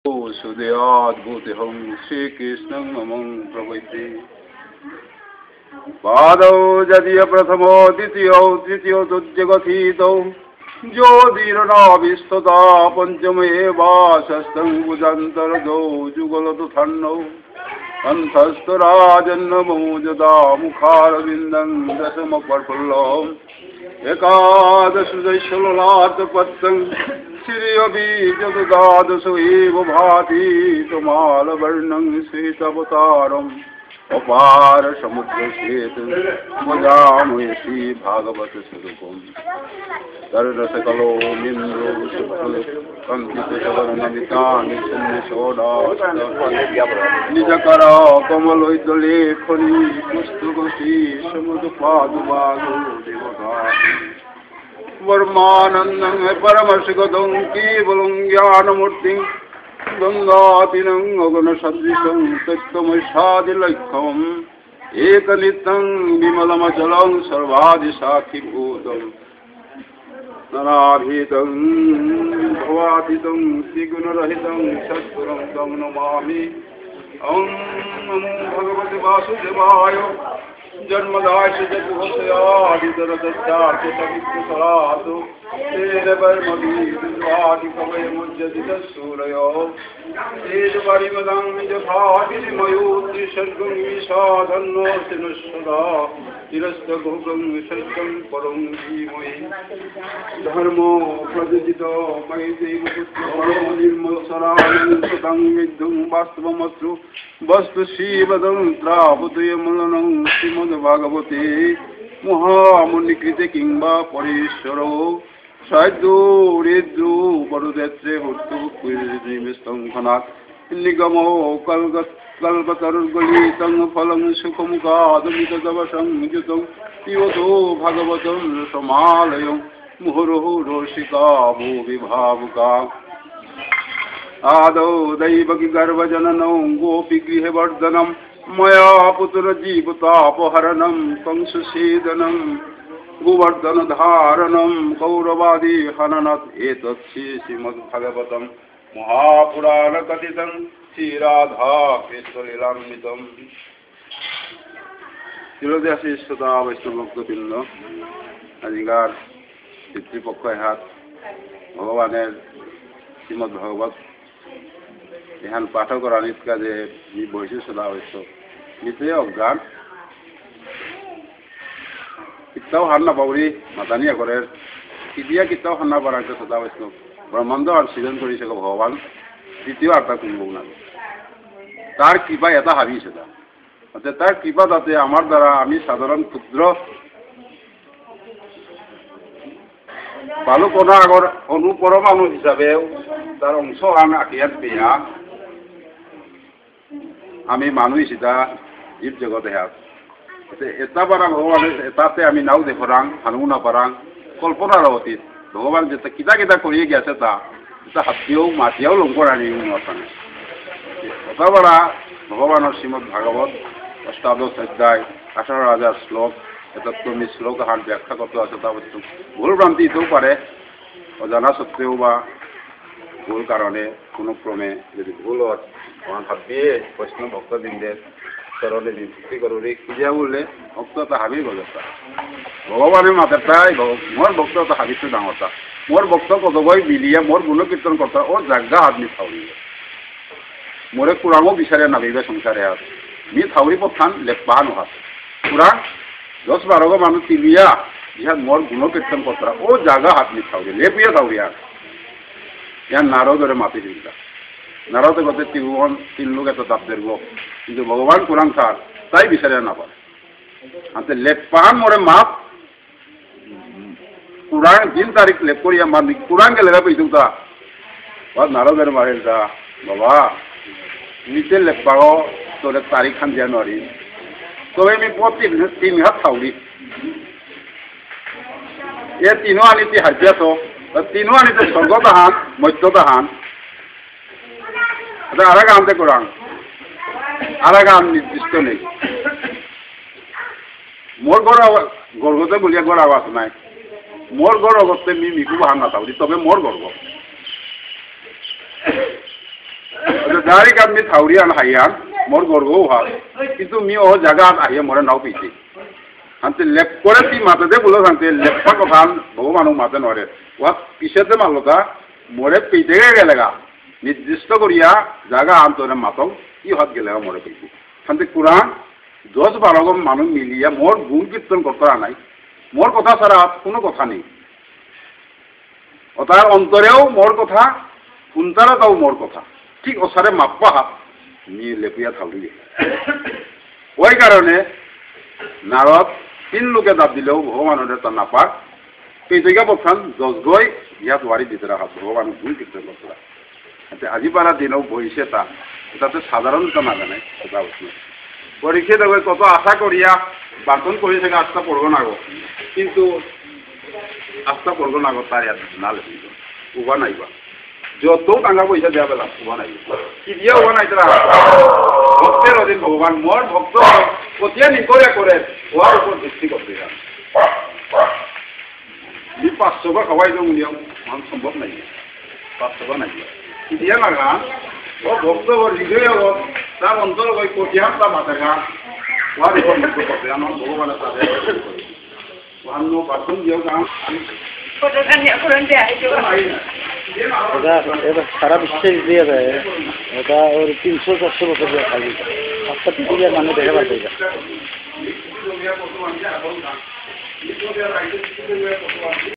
सुदयाद्भुतिहं श्रीकृष्णं नमं प्रपद्ये पादौ यदीय प्रथमो द्वितीयो तृतीयो तृतीयगथितौ ज्योतिरनाभिस्तता पञ्चमेवाषष्ठं भुजन्तरजौ जुगलतु कंठस्थराजन्नमो यदा मुखारविन्दं दशमप्रफुल्लम् एकादश जैश्वलार्तपत्रं श्रियबीजदुदादश एव भाति तमालवर्णं श्वेतावतारम् अपार समुद्रश्वेत भजामहे श्रीभागवत स्वरूपम् तर्णसकलो मिन्द्रो कंकितशवर्णमितानि निजकरा कमलोद्यलेखनी पुस्तकशी समुद्पादुवागो देवता वर्मानन्दं परमर्षगतं केवलं ज्ञानमूर्तिं गंगातीरं गगनसदृशं तत्त्वमसादिलक्ष्यम् एकनित्यं विमलमचलं सर्वादिसाक्षिभूतम् नराभीतं भवातीतं त्रिगुणरहितं सद्गुरुं तं नमामि। ॐ नमो भगवते वासुदेवाय जन्मदास्य जगुहस्यादितरतश्चार्चतमित्युसरातु तेन वर्मभिर्वादिकवयमुज्जदितसूरयो तेज परिमदं निजभागिनिमयोत्रिसर्गं विषादन्नोऽस्ति न सदा तिरस्तघोगं विसर्गं परं धीमहि धर्मो प्रदिजितो मयि देवपुत्रो निर्मलसरानं विद्धं वास्तवमस्तु वस्तु श्रीवदं त्रावुदयमलनं श्रीमद्भागवते महामुनिकृते किंवा परेश्वरो साधु रेद्रु वरुदेत्रे हुर्तु कुर्निमिस्तं खनात् निगमो कल्पतरुर्गलितं फलं सुखमुखादमितदवसं युतं पिबतो भगवतं समालयं मुहुर्मुहुः रोषिका भो विभावुका आदौ दैवकीगर्भजननौ गोपीगृहवर्धनं मया पुत्रजीवितापहरणं कंसछेदनं गोवर्धनधारणं कौरवादी हननत् एतत् श्रीमद्भागवतं महापुराणकथितं श्रीराधा कृष्णलीलान्वितं তিরোদাসী শ্রোতা বৈষ্ণবভক্তবৃন্দ আজিকার পিতৃপক্ষ হাত ভগবানের শ্রীমদ ভাগবত এখান পাঠ করা নিত কাজে বৈশি সদা অবশ্য নিতে অজ্ঞান কিতাও হান্না পাউরি মাতানিয়া করে কিদিয়া কিতাও হান্না পারাকে সদা বৈষ্ণব ব্রহ্মাণ্ড আর সৃজন করেছে ভগবান দ্বিতীয় আর্তা কুম্ভ না তার কৃপা এটা হাবিছে তার কৃপা তাতে আমার দ্বারা আমি সাধারণ ক্ষুদ্র বালুকণা আগর অনুপরমাণু হিসাবেও তার অংশ আন আখিয়াত পেয়া আমি মানুষ এটা জীব জগতে হাত এটা পারাং ভগবানের এটাতে আমি নাও দেখরাং হানু না পারাং কল্পনার অতীত ভগবান যেটা কিতা কিতা করিয়ে গেছে তা এটা হাতিও মাটিয়াও লঙ্করানি নথানে এটা পারা ভগবানের শ্রীমদ ভাগবত অষ্টাদশ অধ্যায় 18,000 শ্লোক এটা তুমি শ্লোক হার ব্যাখ্যা করতে আছে তা ভুল ভ্রান্তি হতেও পারে অজানা সত্ত্বেও বা ভুল কারণে কোনো ক্রমে যদি ভুল হয় তখন ভাবিয়ে বৈষ্ণব ভক্তবৃন্দের চরণে ভক্তি করুরি কিজিয়া বললে ভক্ততা হাবি গজতা ভগবানের মাতাটাই মোর ভক্ততা হাবিটো ডাঙরতা মোর ভক্ত কতবই মিলিয়ে মোর গুণ কীর্তন করতা ও জাগা হাত নি থাউরি মোরে কুরাঙও বিচারে নাবিবে সংসারে হাত মি থাউরি পথান লেপা নহাত কুরাং 10-12 মানুষ তিলিয়া ইহা মোর গুণ কীর্তন করতা ও জাগা হাত নি থাউরি লেপিয়া থাউরি আর ইয়ার নারদরে মাতি দিলা নারদে গতে তিন লোক এত তাপ দেব কিন্তু ভগবান কুরাং সার তাই বিচারে না পারে আনতে লেপান মোরে মাপ কুরাং দিন তারিখ লেপ করিয়া মানি কুরাং কে লেগা পেয়েছিল তা নারদের মারে যা বাবা নিচে লেপাও তোর তারিখ খান জানুয়ারি তবে আমি প্রতি 3 হাত থাউরি এ তিনও আনিতে হাজিয়া তো তিনও আনিতে স্বর্গদাহান মধ্যদাহান আরেক আনতে কোরআন আরেক আন নির্দিষ্ট নেই মোর ঘর গর্ভতে বলিয়া ঘর আওয়াজ নাই মোর ঘর অগত্যে মি মিকু বাহান না থাকি তবে মোর গর্ব dari kami thaurian hayan mor gorgo ha itu mi o jaga ahiya mor nau piti ante lep kore ti mata de bulo ante leppa ko kan bhagwanu mata nore wa pisete maloda more pite gelega নির্দিষ্ট করিয়া জায়গা আন্তরে মাতক ই হাত গেলে মরে পেয়েছি শান্তি কোরআন 10-12 জন মানুষ মিলিয়া মোর গুণ কীর্তন করতে নাই মোর কথা ছাড়া কোনো কথা নেই তার অন্তরেও মোর কথা কুন্তারাটাও মোর কথা ঠিক ওসারে মাপ্পা হাত নিয়ে লেপুয়া থাউরি ওই কারণে নারদ 3 লোকে দাব দিলেও ভগবানের তা নাপাক এই জায়গা বলছেন 10 গই ইয়াত ওয়ারি দিতে রাখা ভগবানের গুণ কীর্তন করতে আজি পারা দিনও বইছে তাতে সাধারণত না জানে সেটা পরীক্ষা দেবে কত আশা করিয়া বাসন করে থেকে আস্থা পড়ব না গো কিন্তু আস্থা পড়ব না গো তার না লেখিব উবা নাইবা যত টাকা পয়সা দেওয়া বেলা উবা নাইব কি দিয়ে উবা নাইতরা ভক্তের অধীন ভগবান মোর ভক্ত কতিয়া নিকরে করে ওয়ার উপর ভিত্তি করতে যান 500 বা খাওয়াই দেবো নিয়ম সম্ভব নাই 500 বা নাই dia laga o bokto o hidaya o ta ontol koi kotiam ta mataga wa de ko ko ko ano bhagwan ta de wanno patun dio kam foto kan ya kuran de ai jo এটা সারা বিশ্বে দিয়ে দেয় এটা ওর 300-400 বছর দিয়ে খালি একটা পৃথিবীর মানুষ দেখা পাচ্ছে